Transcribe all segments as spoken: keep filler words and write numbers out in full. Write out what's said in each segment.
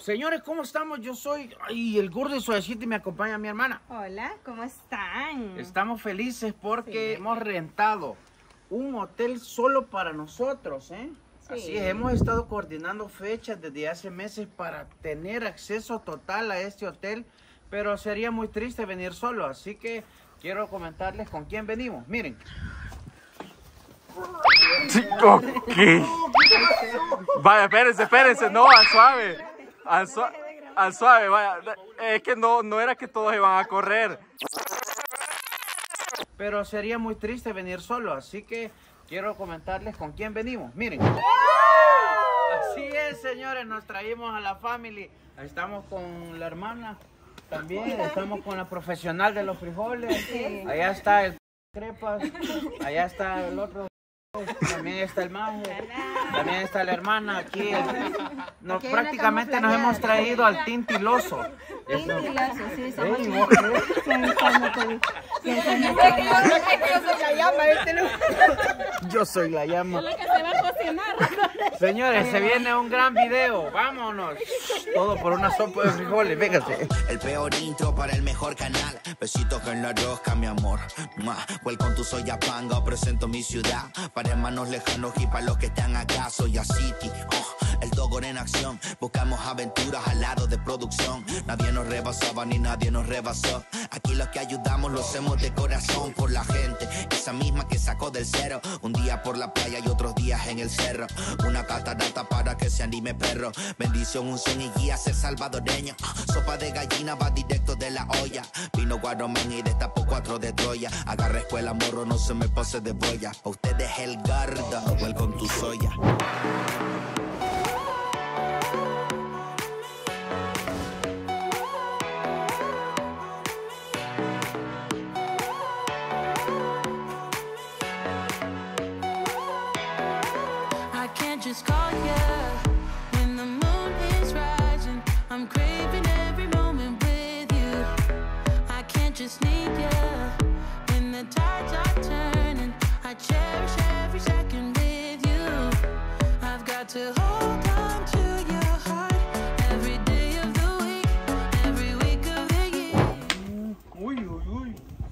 Señores, ¿cómo estamos? Yo soy ay, el gordo y suavecito y me acompaña mi hermana. Hola, ¿cómo están? Estamos felices porque Sí. hemos rentado un hotel solo para nosotros, ¿eh? Sí. Así es, hemos estado coordinando fechas desde hace meses para tener acceso total a este hotel, pero sería muy triste venir solo, así que quiero comentarles con quién venimos. Miren. Sí, ok. Vaya, espérense, espérense, no, al suave. Al, sua- al suave, vaya. Es que no, no era que todos iban a correr. Pero sería muy triste venir solo, así que quiero comentarles con quién venimos. Miren. Así es, señores, nos traímos a la family. Ahí estamos con la hermana, también estamos con la profesional de los frijoles. Sí. Allá está el crepas, allá está el otro. También está el maje, también está la hermana aquí. Nos, Aquí hay una prácticamente nos camuflajeada. hemos traído al tintiloso. Tintiloso, sí, somos Ey, sí, ¿vos crees? sí, somos- sí, somos- Yo soy la llama. que se va a cocinar. Señores, se viene un gran video. Vámonos. Todo por una sopa de frijoles. Véngase. El peor intro para el mejor canal. Besitos en la rosca, mi amor. Mua. Welcome to Soyapanga, presento mi ciudad. Para hermanos lejanos y para los que están acá. Soy a City, oh, el Dogor en acción. Buscamos aventuras al lado de producción. Nadie nos rebasaba ni nadie nos rebasó. Aquí los que ayudamos lo hacemos de corazón por la gente. Esa misma que sacó del cero. Un día por la playa y otros días en el cerro. Una catarata para que se anime perro. Bendición, unción y guía ser salvadoreño. Sopa de gallina va directo de la olla. Vino Guaromán y destapó cuatro de Troya. Agarra escuela, morro, no se me pase de boya. Pa' ustedes el garda, welcome to Soya. I can't just call you when the moon is rising. I'm craving every moment with you. I can't just need you when the tides are turning. I cherish every second with you. I've got to hold on to your heart every day of the week, every week of the year. Uy, uy, uy.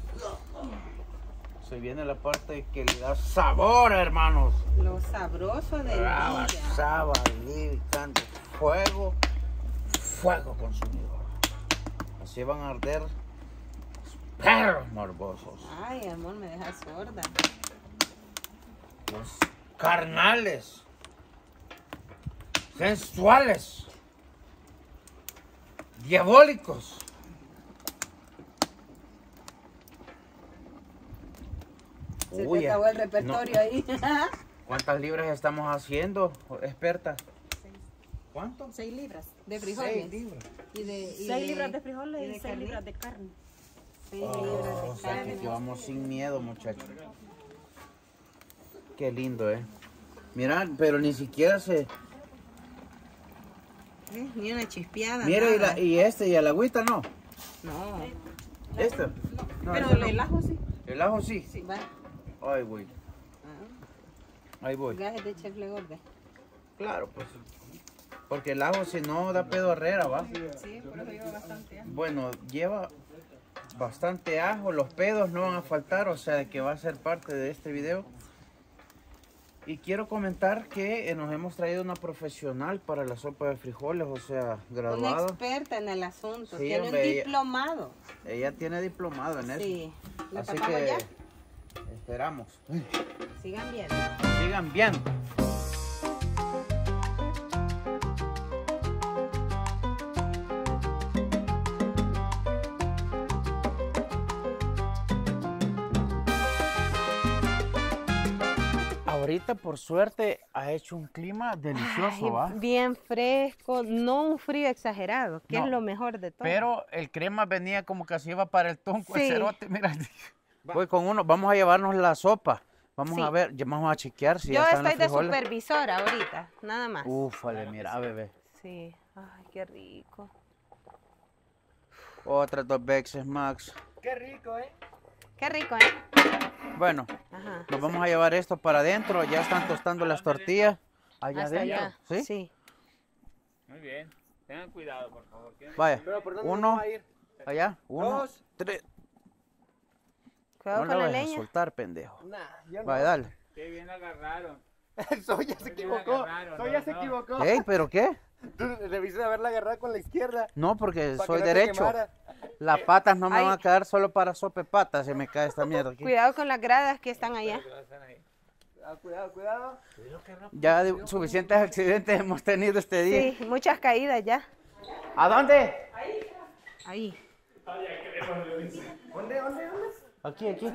Se viene la parte que le da sabor, hermanos. Lo sabroso del día. Sabalí, picante, fuego, fuego consumidor. Así van a arder los perros morbosos, Ay, amor, me dejas sorda. los carnales, sensuales, diabólicos. Se Uy, te acabó el repertorio no. ahí. ¿Cuántas libras estamos haciendo, experta? ¿Cuánto? Seis libras de frijoles. Seis libras. Y de, y seis libras de frijoles y, de seis carne. libras de carne. Seis Oh, libras o de sea, carne. que vamos sin miedo, muchachos. Qué lindo, ¿eh? Mira, pero ni siquiera se... Eh, Ni una chispeada. Mira, y, nada. la- y este, y el agüita no. No. Este. No, Pero este no. el ajo sí. El ajo sí. Sí, va. Ahí voy. Ah, Ahí voy. gajes de chef Legorde. Claro, pues. Porque el ajo si no da pedorrera, ¿va? Sí, por eso lleva bastante ajo. Bueno, lleva bastante ajo. Los pedos no van a faltar, o sea, que va a ser parte de este video. Y quiero comentar que eh, nos hemos traído una profesional para la sopa de frijoles, o sea, Una graduada. experta en el asunto. Sí, Tiene hombre, un ella- diplomado. Ella tiene diplomado en eso. Sí. ¿Le Así pasamos que ya? esperamos. Sigan viendo. Sigan viendo. Ahorita por suerte ha hecho un clima delicioso, Ay, ¿va? bien fresco, no un frío exagerado, que No, es lo mejor de todo. Pero el crema venía como que se iba para el tonco, el Sí. cerote, mira. Voy con uno, vamos a llevarnos la sopa. Vamos Sí. a ver, ya vamos a chequear si Yo ya están los estoy de frijoles. supervisora ahorita, nada más. Ufale, mira, bebé. Sí, ay, qué rico. Otras dos veces, Max. Qué rico, ¿eh? Bueno, Ajá. nos vamos a llevar esto para adentro. Ya están tostando las tortillas. Allá Hasta adentro. allá. ¿Sí? Sí. Muy bien. Tengan cuidado, por favor. Vaya, Pero ¿por dónde uno, vamos a ir? allá, uno, Dos. tres. Cuidado No con la la vayas a leña. soltar, pendejo. Nah, yo no. Vaya, dale. Qué bien agarraron. Soya se Qué bien equivocó. agarraron, Soya no, se no. equivocó. Ey, ¿pero qué? Tú debiste de haberla agarrado con la izquierda. No, porque para soy que no te derecho. quemara. Las patas no me Ay. van a quedar solo para sope patas. Se me cae esta mierda aquí. Cuidado con las gradas que están allá. Ah, cuidado, cuidado. Ya de- suficientes accidentes hemos tenido este día. Sí, muchas caídas ya. ¿A dónde? Ahí. ¿Dónde, dónde, dónde? Aquí, aquí.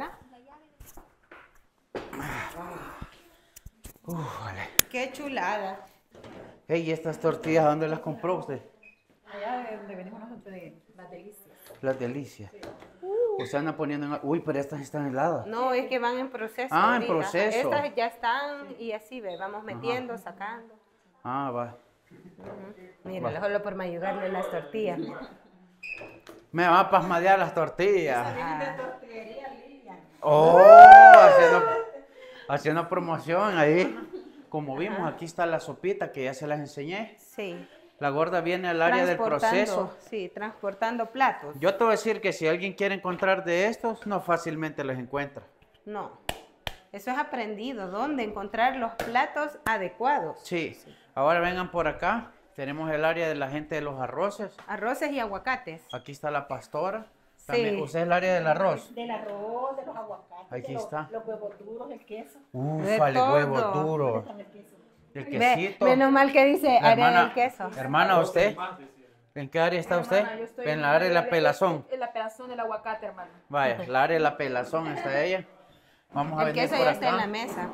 Uf, vale. Qué chulada. Ey, ¿y estas tortillas dónde las compró usted? Allá de donde venimos nosotros, de las delicias. Las delicias. Usted anda poniendo en... Uy, pero estas están heladas. No, es que van en proceso. Ah, en ahorita. proceso. Estas ya están y así ve, vamos metiendo, sacando. Ah, va. Mira, solo por me ayudarle en las tortillas. Me va a pasmadear las tortillas. Ah, Oh, haciendo, haciendo promoción ahí. Como vimos, aquí está la sopita que ya se las enseñé. sí. La gorda viene al área del Transportando, proceso. Sí, transportando platos. Yo te voy a decir que si alguien quiere encontrar de estos, no fácilmente los encuentra. No. Eso es aprendido. ¿Dónde encontrar los platos adecuados? Sí. Ahora vengan por acá. Tenemos el área de la gente de los arroces. Arroces y aguacates. Aquí está la pastora. También, Sí. usted es el área del arroz. Del arroz, de los aguacates, Aquí de los, está. los huevos duros, el queso. Ufale, todo. huevo duro. Con el queso. El Ve, quesito. menos mal que dice área Hermana, del queso. hermana, ¿usted? ¿En qué área está usted? Hermana, yo estoy En la área de la pelazón. En la pelazón del aguacate, hermano. Vaya, la área de la pelazón está ella. Vamos a El venir queso por ya está en acá. la mesa.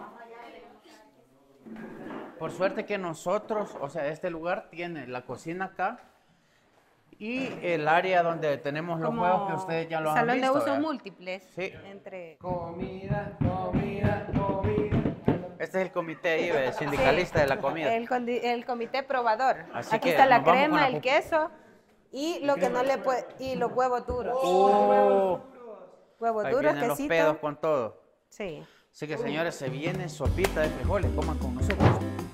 Por suerte que nosotros, o sea, este lugar tiene la cocina acá y el área donde tenemos los Como juegos que ustedes ya lo han salón visto. de uso ¿verdad? múltiples. Sí. Entre... Comida, comida, comida. Este es el comité ahí, ¿ve? Sindicalista de la comida. El, condi- el comité probador. Así Aquí que está la nos vamos con crema, la el pup- queso y lo que no le puede y los huevos duros. Oh, Huevos ahí duros, vienen los quesito. pedos con todo. Sí. Así que señores, se viene sopita de frijoles, coman con nosotros.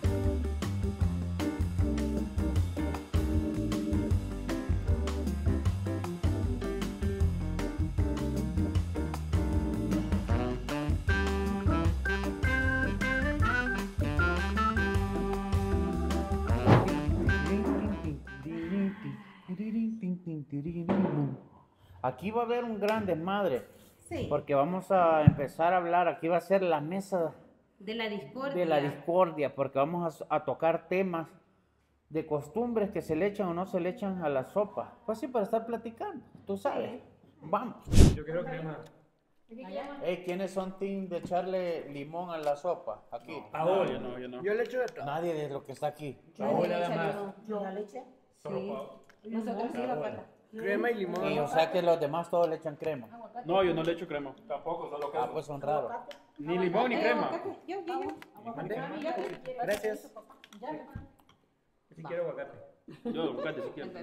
Aquí va a haber un gran desmadre. Sí. Porque vamos a empezar a hablar, aquí va a ser la mesa De la discordia. de la discordia, porque vamos a, a tocar temas de costumbres que se le echan o no se le echan a la sopa. Pues sí, para estar platicando, tú sabes. Vamos. Yo quiero crema. Hey, ¿quiénes son team de echarle limón a la sopa? Aquí. Paola. Yo no, yo no. Yo le echo de todo. Nadie de lo que está aquí. Paola, además. ¿La leche? Sí. Nosotros sí, papá. Crema y limón. Y o sea que los demás todos le echan crema. No, yo no le echo crema. Tampoco, solo Ah, pues son raros. Ni limón ni crema. Yo, yo, yo. Gracias. Si quiero aguacate. Yo aguacate si quiero.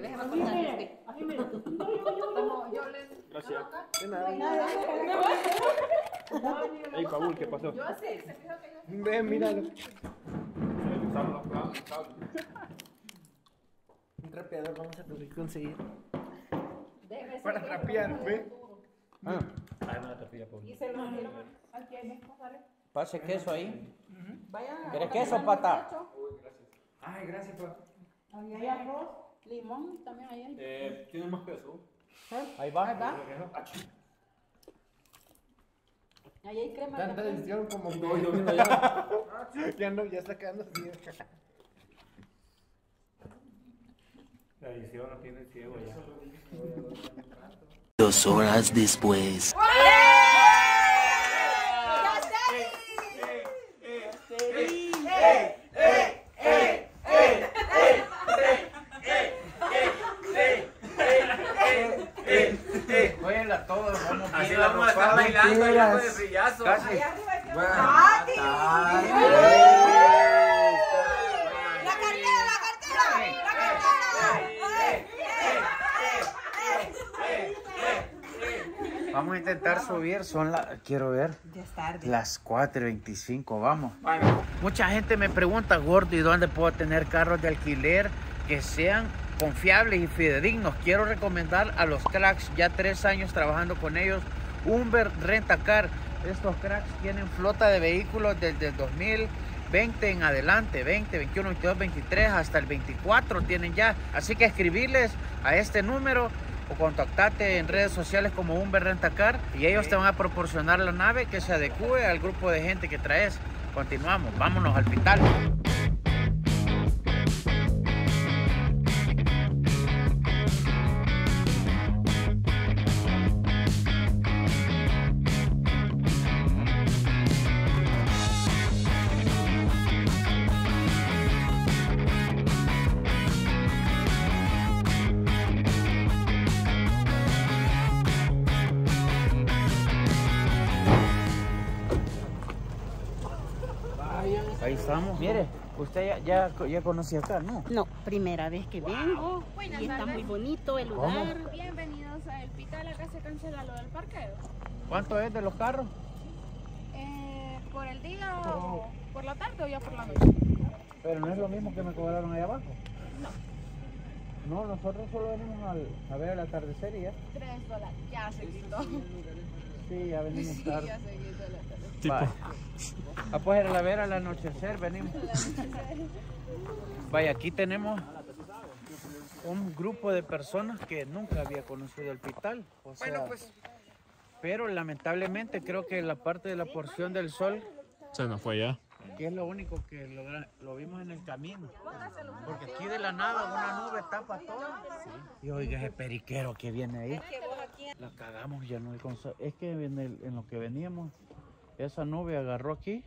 Gracias. Ey, Paul, ¿qué pasó? Ve, míralo. Un trapeador vamos a tener que conseguir. Para trapear, ve. Ah, Ay, no, tapilla, Paul. pase queso ahí. ¿Quieres queso, pata? Ay, gracias, papá. Hay arroz, limón, también hay. Eh, ¿tiene más queso? Ahí va. Ahí hay crema. Tanta también. edición como No, yo viendo allá. ya no, ya está quedando así. La edición no tiene ciego ya. Dos horas después. Oye, a todos vamos Así bien vamos a estar arropados. bailando el hijo de frillazo. Casi. Vamos a intentar subir, son las, quiero ver, Ya es tarde. las cuatro y veinticinco, vamos. Bueno, Mucha gente me pregunta, gordo, ¿y dónde puedo tener carros de alquiler que sean confiables y fidedignos. Quiero recomendar a los cracks, ya tres años trabajando con ellos, Umber Rentacar. Estos cracks tienen flota de vehículos desde el dos mil veinte en adelante, veinte, veintiuno, veintidós, veintitrés, hasta el veinticuatro tienen ya. Así que escribirles a este número o contactate en redes sociales como Umber Rentacar y ellos te van a proporcionar la nave que se adecue al grupo de gente que traes. Continuamos, vámonos al hospital. Ahí estamos. Mire, usted ya, ya, ya conocía acá, ¿no? No, primera vez que vengo. Buenas Y está tardes. muy bonito el ¿Cómo? lugar. Bienvenidos a El Pital. Acá se cancela lo del parqueo. ¿Cuánto es de los carros? Eh, ¿Por el día o por la tarde o ya por la noche? Pero no es lo mismo que me cobraron ahí abajo. No. No, nosotros solo venimos al, a ver el atardecer y ya. Tres dólares. Ya se quitó. Sí, ya venimos Sí, tarde. ya se quitó la tarde. Tipo. Vaya. Ah, pues era la ver al anochecer, venimos. Vaya, aquí tenemos un grupo de personas que nunca había conocido el Pital. O sea, Bueno, pues. pero lamentablemente creo que la parte de la porción del sol, Se nos fue ya. que es lo único que logra- lo vimos en el camino. Porque aquí de la nada una nube tapa todo. Y oiga ese periquero que viene ahí. La cagamos ya no hay conso- Es que en, el- en lo que veníamos, esa nube agarró aquí.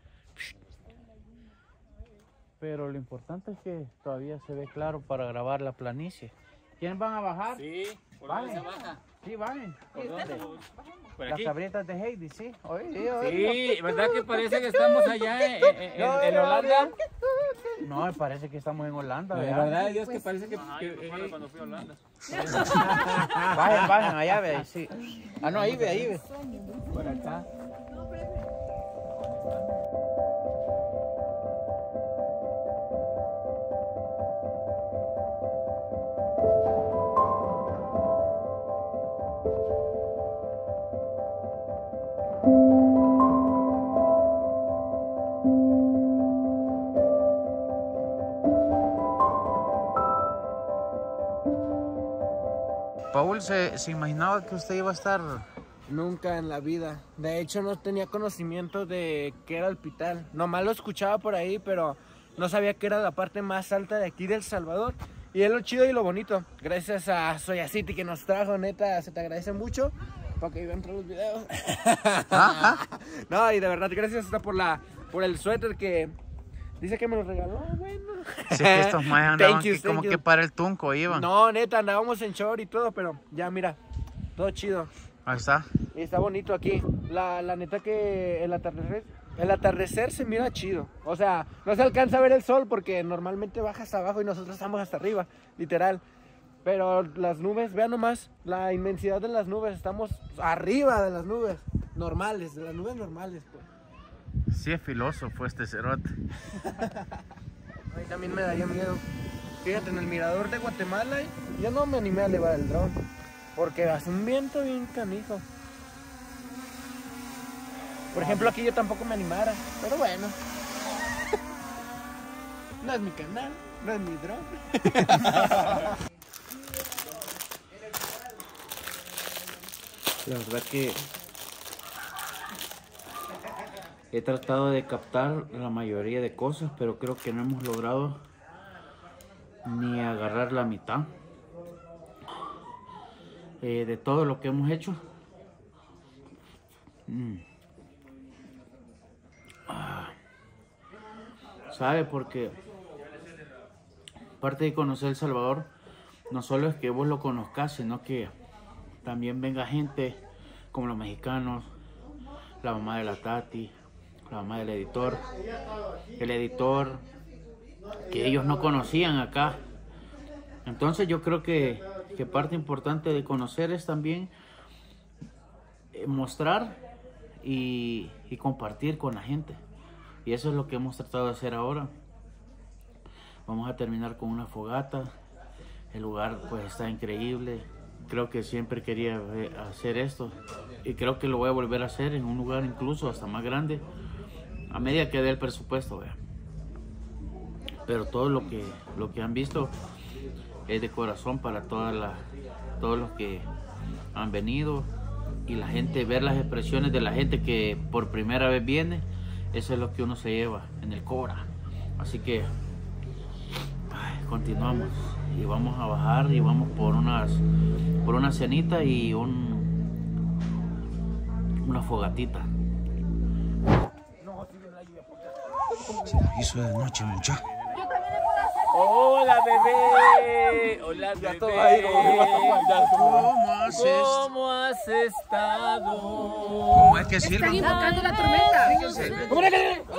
Pero lo importante es que todavía se ve claro para grabar la planicie. ¿Quiénes van a bajar? Sí, ¿por Bajen. dónde se baja? Sí, bajen. ¿Por dónde? ¿Por Las aquí? cabritas de Heidi, sí. Oye, sí, oye. Sí, ¿verdad que parece que estamos allá en, en- en- en Holanda? No, me parece que estamos en Holanda, De ¿verdad? verdad, Dios, que parece que... que- eh, cuando fui a Holanda. Bajen, bajen, allá ve, ahí sí. Ah, no, ahí ve, ahí ve. por acá. Paul, ¿se, se imaginaba que usted iba a estar? Nunca en la vida. De hecho, no tenía conocimiento de qué era el Pital. Nomás lo escuchaba por ahí, pero no sabía que era la parte más alta de aquí del Salvador. Y es lo chido y lo bonito. Gracias a Soya City que nos trajo, neta, se te agradece mucho. Para que vean todos los videos. No, y de verdad, gracias hasta por la por el suéter que dice que me lo regaló. Bueno. Sí, que estos más andaban Thank you, aquí como thank you. que para el tunco iban. No, neta, andábamos en short y todo, pero ya mira, todo chido. Ahí está. Y está bonito aquí. La, la neta que el atardecer, el atardecer se mira chido. O sea, no se alcanza a ver el sol porque normalmente baja hasta abajo y nosotros estamos hasta arriba, literal. Pero las nubes, vean nomás la inmensidad de las nubes. Estamos arriba de las nubes normales, de las nubes normales, pues. Sí es filósofo este cerote. A mí también me daría miedo. Fíjate, en el mirador de Guatemala yo no me animé a elevar el dron. Porque hace un viento bien canijo. Por ejemplo, aquí yo tampoco me animara. Pero bueno. No es mi canal, no es mi dron. La verdad que he tratado de captar la mayoría de cosas, pero creo que no hemos logrado ni agarrar la mitad eh, de todo lo que hemos hecho. Mm. Ah. ¿Sabe? Porque parte de conocer El Salvador no solo es que vos lo conozcas, sino que también venga gente como los mexicanos, la mamá de la Tati, la mamá del editor, el editor que ellos no conocían acá. Entonces yo creo que, que parte importante de conocer es también eh, mostrar y, y compartir con la gente. Y eso es lo que hemos tratado de hacer ahora. Vamos a terminar con una fogata El lugar pues está increíble. Creo que siempre quería hacer esto y creo que lo voy a volver a hacer en un lugar incluso hasta más grande a medida que dé el presupuesto, ¿verdad? Pero todo lo que, lo que han visto es de corazón para toda la, todos los que han venido y la gente, ver las expresiones de la gente que por primera vez viene, eso es lo que uno se lleva en el Cobra. Así que ay, continuamos y vamos a bajar y vamos por unas por una cenita y un una fogatita. Se hizo de noche, muchacho. Hola, bebé. Hola, bebé. ¿Cómo has, ¿Cómo has estado? ¿Cómo es que sirve? Están invocando la tormenta.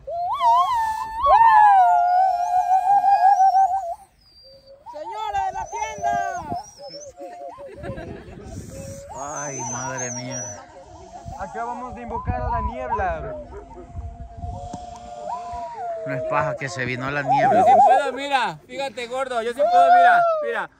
¡Señora de la tienda! Ay, madre mía. Acabamos de invocar a la niebla. No es paja que se vino la Yo niebla. sí puedo, mira. Fíjate, gordo. Yo sí puedo, mira. Mira.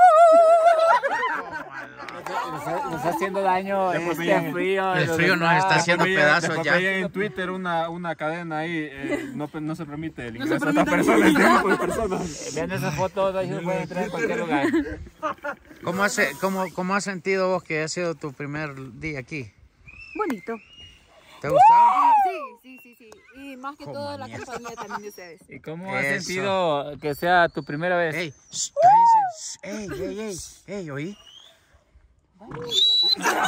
Nos está, nos está haciendo daño este frío. El frío nos está haciendo pedazos ya. En Twitter una, una cadena ahí, eh, no, no se permite el ingreso a esta persona, este tipo de personas. Viendo esas fotos, ahí se puede entrar en cualquier lugar. ¿Cómo has, cómo, ¿Cómo has sentido vos que ha sido tu primer día aquí? Bonito. ¿Te ha gustado? Sí, sí, sí, sí. Y más que todo la compañía también de ustedes. ¿Y cómo has Eso. sentido que sea tu primera vez? Ey, shh, cállense. Ey, ey, ey, ey, oí. Los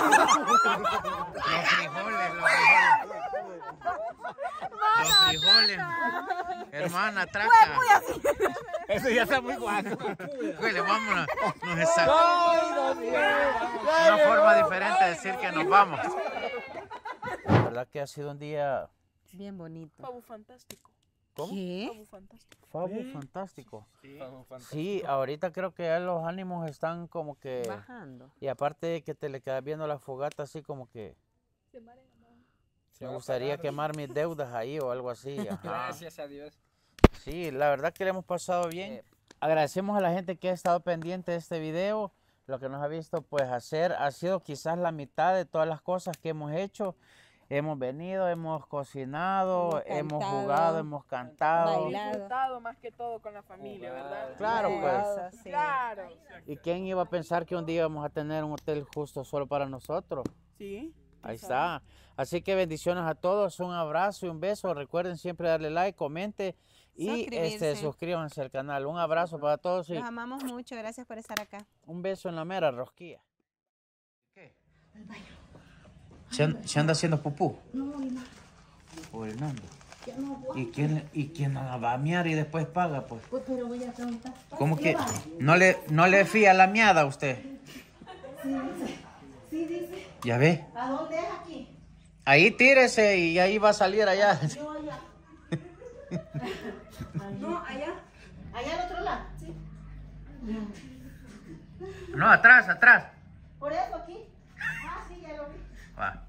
frijoles, los frijoles. Los frijoles. Hermana, traca. Eso ya está muy guapo. Huele, vámonos. Nos está... Una forma diferente de decir que nos vamos. La verdad que ha sido un día... Bien bonito. Pavo fantástico. ¿Cómo? ¿Qué? Pavo fantástico. Favo fantástico. Sí, ahorita creo que ya los ánimos están como que... Bajando. Y aparte de que te le quedas viendo la fogata así como que... Me gustaría quemar mis deudas ahí o algo así. Ajá. Gracias a Dios. Sí, la verdad que le hemos pasado bien. Agradecemos a la gente que ha estado pendiente de este video. Lo que nos ha visto pues hacer ha sido quizás la mitad de todas las cosas que hemos hecho. Hemos venido, hemos cocinado, Hemos hemos cantado, jugado, hemos cantado. bailado. Disfrutado más que todo con la familia, ¿verdad? Claro, pues. Eso, sí. Claro. ¿Y quién iba a pensar que un día vamos a tener un hotel justo solo para nosotros? Sí. Ahí está. Así que bendiciones a todos, un abrazo y un beso. Recuerden siempre darle like, comente y Suscribirse. este, suscríbanse al canal. Un abrazo para todos y Los amamos mucho. Gracias por estar acá. un beso en la mera rosquilla. ¿Qué? ¿Se, an- se anda haciendo pupú? No, Orinando. ya no voy. ¿Y quién, ¿Y quién la va a miar y después paga, pues? Pues, pero voy a preguntar. ¿Cómo que Eva, no le, no le fía la miada a usted? Sí, dice. Sí, dice. ¿Ya ve? ¿A dónde es aquí? Ahí tírese y ahí va a salir allá. Yo allá. No, allá. Allá al otro lado. Sí. No, atrás, atrás. Por eso aquí. Ah, sí, ya lo vi. Va.